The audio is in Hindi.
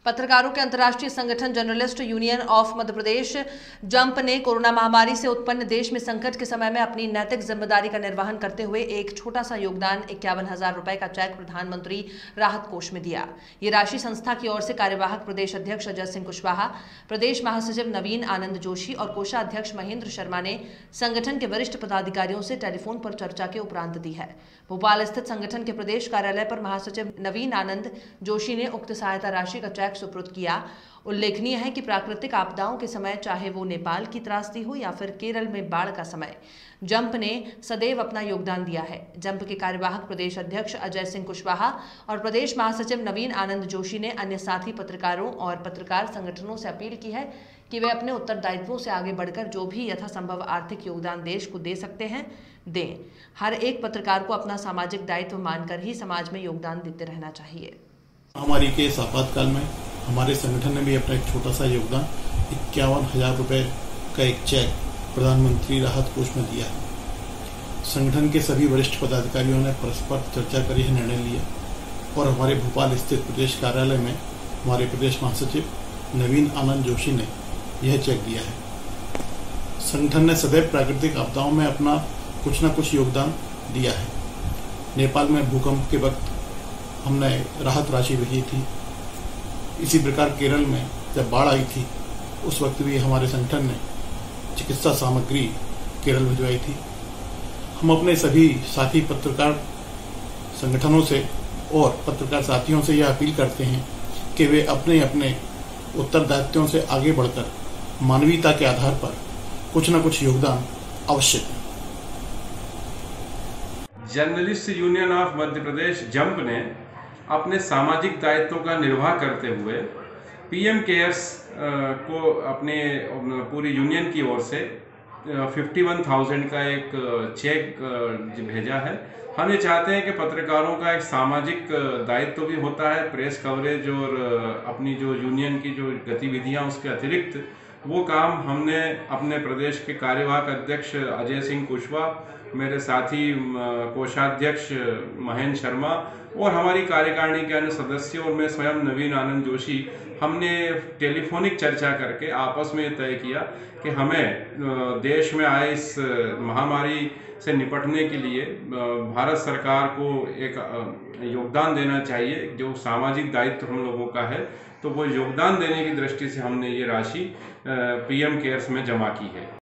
पत्रकारों के अंतर्राष्ट्रीय संगठन journalist union of Madhya Pradesh JUMP ने कोरोना महामारी से उत्पन्न देश में संकट के समय में अपनी नैतिक जिम्मेदारी का निर्वहन करते हुए एक छोटा सा योगदान 51,000 रुपए का चेक प्रधानमंत्री राहत कोष में दिया। ये राशि संस्था की ओर से कार्यवाहक प्रदेश अध्यक्ष अजय सिंह कुशवाहा, प्रदेश महासचिव नवीन आनंद जोशी और कोषाध्यक्ष महेंद्र शर्मा ने संगठन के वरिष्ठ पदाधिकारियों से टेलीफोन पर चर्चा के उपरांत दी है। भोपाल स्थित संगठन के प्रदेश कार्यालय पर महासचिव नवीन आनंद जोशी ने उक्त सहायता राशि का चेक सुपुर्द किया। उल्लेखनीय है कि प्राकृतिक आपदाओं के समय, चाहे वो नेपाल की त्रासदी हो या फिर केरल में बाढ़ का समय, जंप ने सदैव अपना योगदान दिया है। जंप के कार्यवाहक प्रदेश अध्यक्ष अजय सिंह कुशवाहा और प्रदेश महासचिव नवीन आनंद जोशी ने अन्य साथी पत्रकारों और पत्रकार संगठनों से अपील की है कि वे अपने उत्तरदायित्वों से आगे बढ़कर जो भी यथासंभव आर्थिक योगदान देश को दे सकते हैं दें। हर एक पत्रकार को अपना सामाजिक दायित्व मानकर ही समाज में योगदान देते रहना चाहिए। महामारी के इस आपातकाल में हमारे संगठन ने भी अपना एक छोटा सा योगदान 51,000 रुपए का एक चेक प्रधानमंत्री राहत कोष में दिया है। संगठन के सभी वरिष्ठ पदाधिकारियों ने परस्पर चर्चा कर यह निर्णय लिया और हमारे भोपाल स्थित प्रदेश कार्यालय में हमारे प्रदेश महासचिव नवीन आनंद जोशी ने यह चेक दिया है। संगठन ने सदैव प्राकृतिक आपदाओं में अपना कुछ न कुछ योगदान दिया है। नेपाल में भूकंप के वक्त हमने राहत राशि भेजी थी। इसी प्रकार केरल में जब बाढ़ आई थी उस वक्त भी हमारे संगठन ने चिकित्सा सामग्री केरल भिजवाई थी। हम अपने सभी साथी पत्रकार संगठनों से और पत्रकार साथियों से यह अपील करते हैं कि वे अपने अपने उत्तरदायित्वों से आगे बढ़कर मानवीयता के आधार पर कुछ न कुछ योगदान अवश्य दें। Journalist union of Madhya Pradesh JUMP ने अपने सामाजिक दायित्वों का निर्वाह करते हुए पीएम केयर्स को अपने पूरी यूनियन की ओर से 51,000 का एक चेक भेजा है। हम ये चाहते हैं कि पत्रकारों का एक सामाजिक दायित्व भी होता है, प्रेस कवरेज और अपनी जो यूनियन की जो गतिविधियां उसके अतिरिक्त वो काम हमने अपने प्रदेश के कार्यवाहक अध्यक्ष अजय सिंह कुशवाहा, मेरे साथी कोषाध्यक्ष महेंद्र शर्मा और हमारी कार्यकारिणी के अन्य सदस्यों और मैं स्वयं नवीन आनंद जोशी, हमने टेलीफोनिक चर्चा करके आपस में तय किया कि हमें देश में आए इस महामारी से निपटने के लिए भारत सरकार को एक योगदान देना चाहिए, जो सामाजिक दायित्व हम लोगों का है। तो वो योगदान देने की दृष्टि से हमने ये राशि पीएम केयर्स में जमा की है।